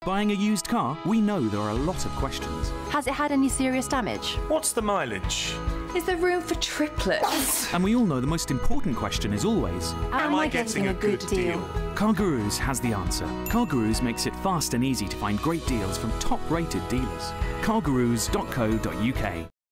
Buying a used car? We know there are a lot of questions. Has it had any serious damage? What's the mileage? Is there room for triplets? And we all know the most important question is always, Am I getting a good deal? CarGurus has the answer. CarGurus makes it fast and easy to find great deals from top-rated dealers. CarGurus.co.uk